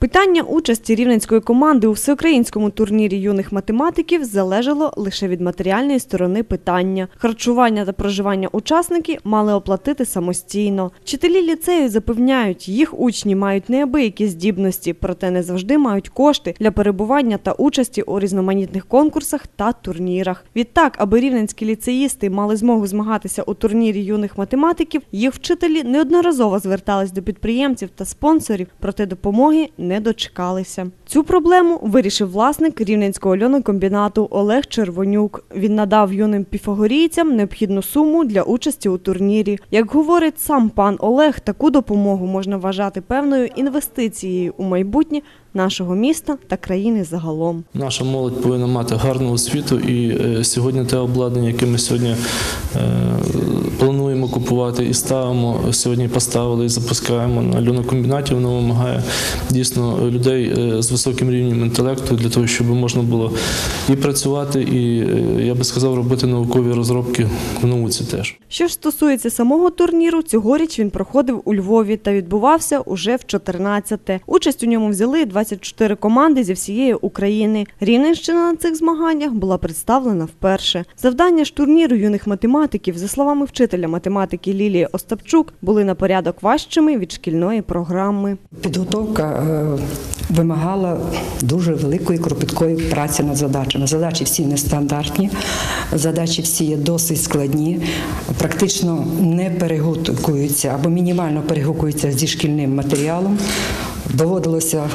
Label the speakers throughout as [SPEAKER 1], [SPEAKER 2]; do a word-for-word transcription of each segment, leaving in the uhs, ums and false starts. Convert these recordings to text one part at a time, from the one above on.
[SPEAKER 1] Питання участі рівненської команди у всеукраїнському турнірі юних математиків залежало лише від матеріальної сторони питання. Харчування та проживання учасники мали оплатити самостійно. Вчителі ліцею запевняють, їх учні мають неабиякі здібності, проте не завжди мають кошти для перебування та участі у різноманітних конкурсах та турнірах. Відтак, аби рівненські ліцеїсти мали змогу змагатися у турнірі юних математиків, їх вчителі неодноразово звертались до підприємців та спонсорів, проте допомоги не дочекалися. Цю проблему вирішив власник рівненського льонокомбінату Олег Червонюк. Він надав юним піфагорійцям необхідну суму для участі у турнірі. Як говорить сам пан Олег, таку допомогу можна вважати певною інвестицією у майбутнє нашого міста та країни загалом.
[SPEAKER 2] Наша молодь повинна мати гарну освіту, і е, сьогодні те обладнання, яке ми сьогодні е, плануємо купувати і ставимо, сьогодні поставили і запускаємо на льонокомбінаті, воно вимагає дійсно людей е, з високим рівнем інтелекту для того, щоб можна було і працювати, і, е, я би сказав, робити наукові розробки в науці теж.
[SPEAKER 1] Що ж стосується самого турніру, цьогоріч він проходив у Львові та відбувався уже в чотирнадцяте. Участь у ньому взяли двадцять чотири команди зі всієї України. Рівненщина на цих змаганнях була представлена вперше. Завдання ж турніру юних математиків, за словами вчителя математики Лілії Остапчук, були на порядок важчими від шкільної програми.
[SPEAKER 3] Підготовка вимагала дуже великої кропіткої праці над задачами. Задачі всі нестандартні, задачі всі є досить складні, практично не перегукуються або мінімально перегукуються зі шкільним матеріалом. Доводилося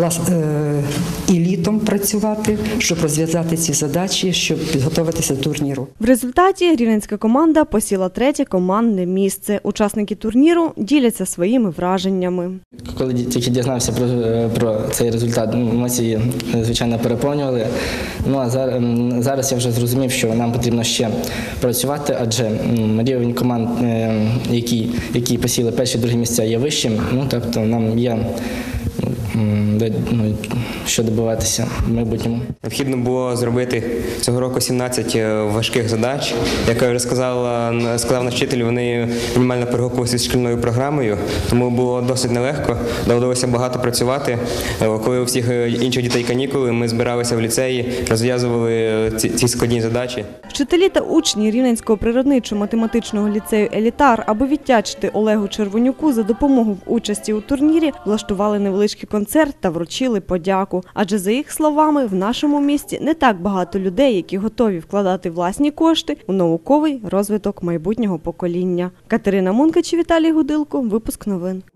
[SPEAKER 3] і літом працювати, щоб розв'язати ці задачі, щоб підготуватися до турніру.
[SPEAKER 1] В результаті рівненська команда посіла третє командне місце. Учасники турніру діляться своїми враженнями.
[SPEAKER 4] Коли тільки дізнався про, про цей результат, емоції, звичайно, переповнювали. Ну, а зараз, зараз я вже зрозумів, що нам потрібно ще працювати, адже рівень команд, які, які посіли перші, другі місця, є вищим. Ну, тобто нам є ну, що добиватися в майбутньому.
[SPEAKER 5] Необхідно було зробити цього року сімнадцять важких задач. Як я вже сказала, сказав наш вчитель, вони мінімально перегукувалися з шкільною програмою, тому було досить нелегко, довелося багато працювати. Коли у всіх інших дітей канікули, ми збиралися в ліцеї, розв'язували ці, ці складні задачі.
[SPEAKER 1] Вчителі та учні Рівненського природничо-математичного ліцею «Елітар», аби віддячити Олегу Червонюку за допомогу в участі у турнірі, влаштували невеличкий концерт та вручили подяку. Адже, за їх словами, в нашому місті не так багато людей, які готові вкладати власні кошти у науковий розвиток майбутнього покоління. Катерина Мункач, Віталій Гудилко, випуск новин.